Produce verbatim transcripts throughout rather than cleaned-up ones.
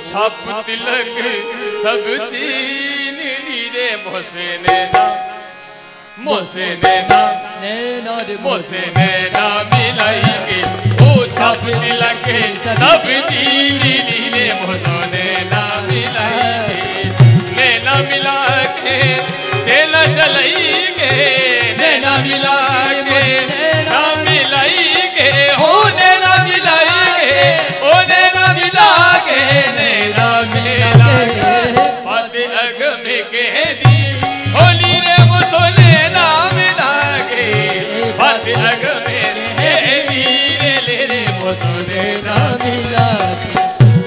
छाप तिलक सब छीन ली रे मोसे नैना मोसे नैना नैना मोसे नैना मिलाएंगे ओ छाप तिलक सब छीन ली रे मोसे नैना मिलाएंगे नैना मिला के चेला जलाएंगे नैना मिला के नैना मिलाएंगे हो नैना मिलाएंगे ओ नैना मिला के नैना मिला के बातें अग में कह दी होली रे वो तो नैना मिला के बातें अग में कह दी रे ले रे वो तो नैना मिला के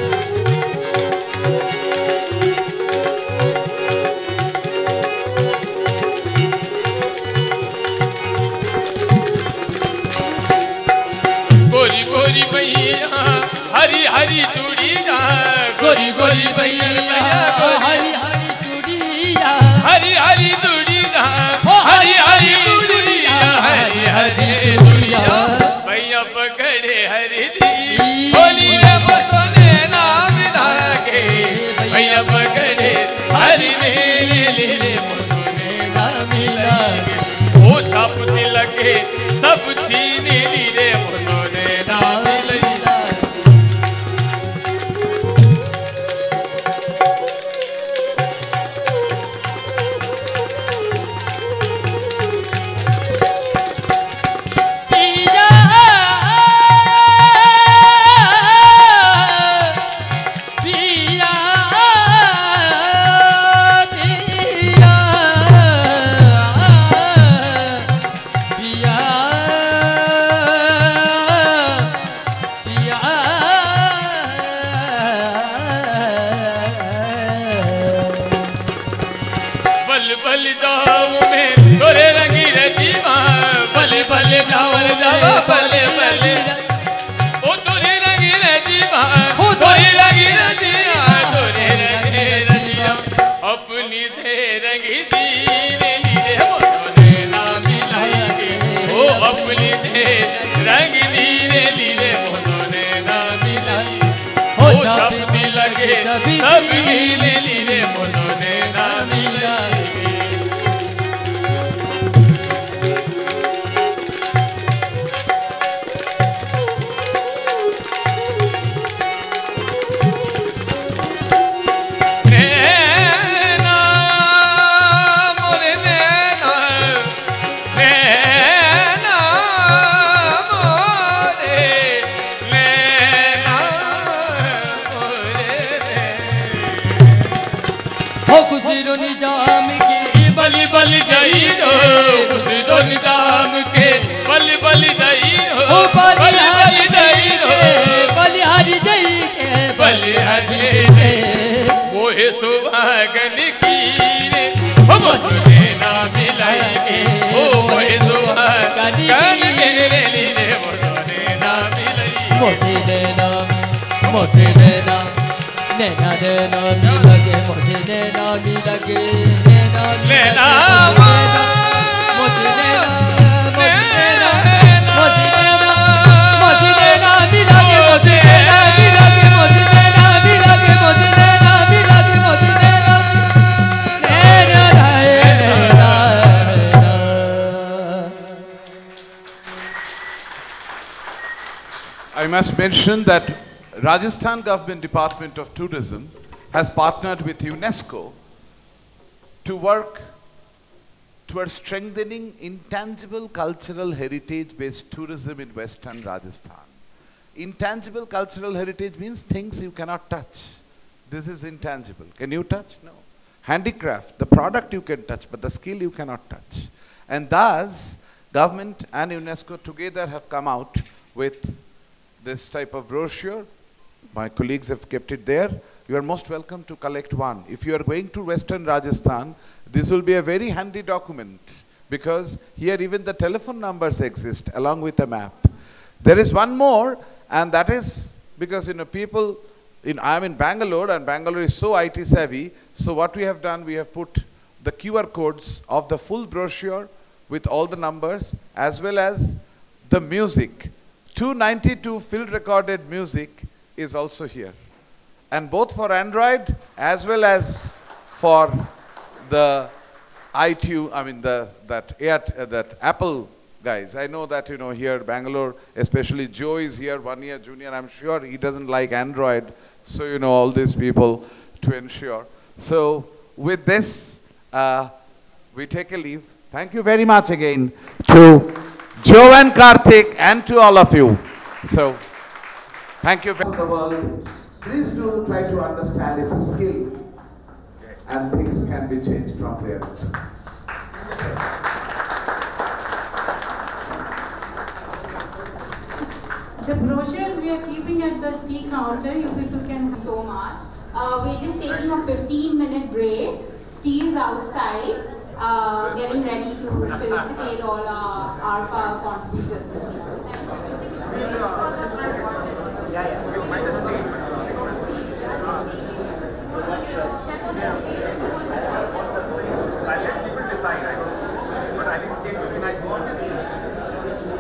गोरी गोरी भैया हरी हरी चूड़िया गोरी गोरी भैया हरी हरी चूड़िया हरी हरी चूड़िया हरी हरी चूड़िया हरी हरी चूड़िया भैया पकड़े हरी दी होली रे बसोने नाम लागे भैया पकड़े हरी ले ले बसोने नाम लागे ओ छाप तिलक सब छीन ली रे बसोने नाम लागे बले जाओ जाओ बले बले ओ तोरे रंगी रजीबा ओ तोरे रंगी रजिया तोरे रंगी रजिया अपनी से रंगी दीने लीरे मोने ना मिलाएंगे ओ अपनी से रंगी दीने लीरे मोने ना मिलाएंगे ओ छाप लगे सब लीले लीरे मोने ना मिलाएंगे निजाम के बलि बलि जाई हो खुशी दो निजाम के बलि बलि जाई हो बलि बलि जाई हो बलि हरि जाई के बलि हरि के मोहे सुहागन की रे हम सुने ना मिलाएंगे ओ मोहे सुहागन के रे रे मोहे ना मिलाएंगे मोसे देना मोसे देना नैना देना भी लगे मोसे नैना भी लगे नैना नैना मोसे नैना मोसे नैना मोसे नैना मोसे नैना भी लगे मोसे नैना भी लगे मोसे नैना भी लगे मोसे नैना भी लगे मोसे नैना नैना I must mention that Rajasthan Government Department of Tourism has partnered with UNESCO to work towards strengthening intangible cultural heritage-based tourism in Western Rajasthan. Intangible cultural heritage means things you cannot touch. This is intangible. Can you touch? No. Handicraft, the product you can touch, but the skill you cannot touch. And thus, government and UNESCO together have come out with this type of brochure. My colleagues have kept it there. You are most welcome to collect one. If you are going to Western Rajasthan, this will be a very handy document because here even the telephone numbers exist along with a map. There is one more, and that is because you know people, in, I am in Bangalore, and Bangalore is so I T savvy. So what we have done, we have put the Q R codes of the full brochure with all the numbers as well as the music. two ninety-two field recorded music is also here. and both for Android as well as for the iTunes, I mean the that uh, that Apple guys. I know that, you know, here Bangalore, especially Joe is here, one year junior. I'm sure he doesn't like Android, so you know all these people to ensure. So with this, uh, we take a leave. Thank you very much again to Joe and Karthik and to all of you. So thank you. The world, please do try to understand it's a skill, and things can be changed from there. The brochures we are keeping at the tea counter, if you can so much. Uh, we're just taking a fifteen minute break. Tea is outside, uh, getting ready to felicitate all our R P O W contributors this year.